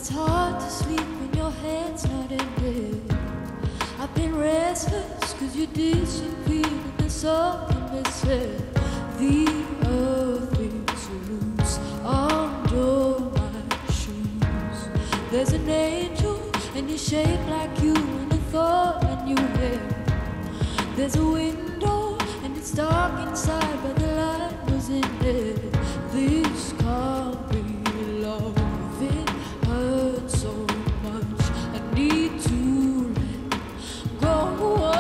it's hard to sleep when your head's not in bed. I've been restless cause you disappeared and there's something missing. The earth is loose under my shoes. There's an angel and you're shaped like you and a thought in your head. There's a window and it's dark inside but the light was in it. This can't be love. It hurts so much. I need to let go.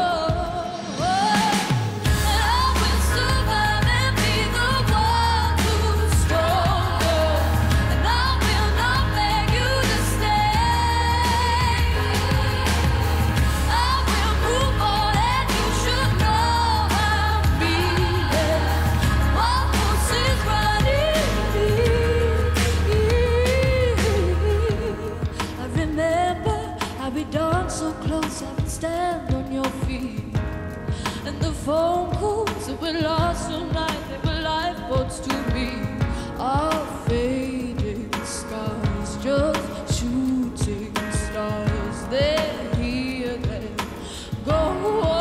So close, I would stand on your feet. And the phone calls that were lost all night, they were lifeboats to me. Our faded scars, just shooting stars. They're here, they go.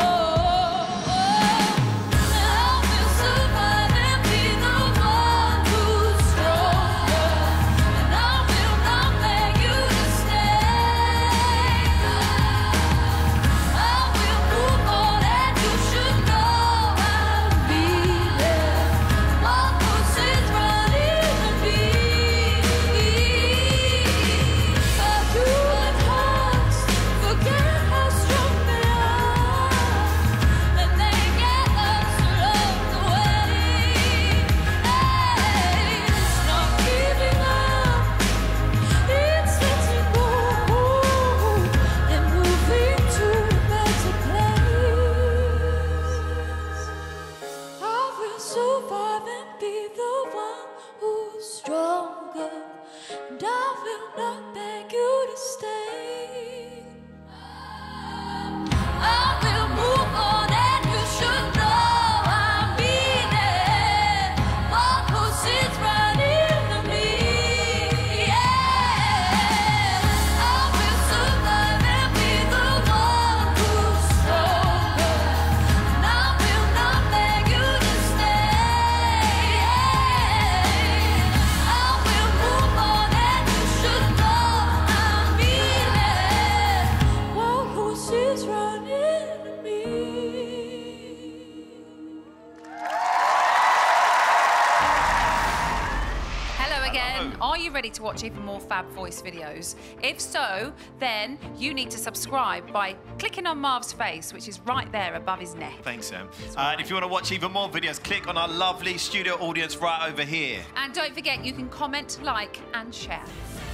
Survive and be the one who's stronger, and I will not beg you to stay. I will move on and you should know I'll be there. One who sits right into me. Yeah. I will survive and be the one who's stronger, and I will not beg you to stay. Are you ready to watch even more Fab Voice videos? If so, then you need to subscribe by clicking on Marv's face, which is right there above his neck. Thanks, Sam. And if you want to watch even more videos, click on our lovely studio audience right over here. And don't forget, you can comment, like, and share.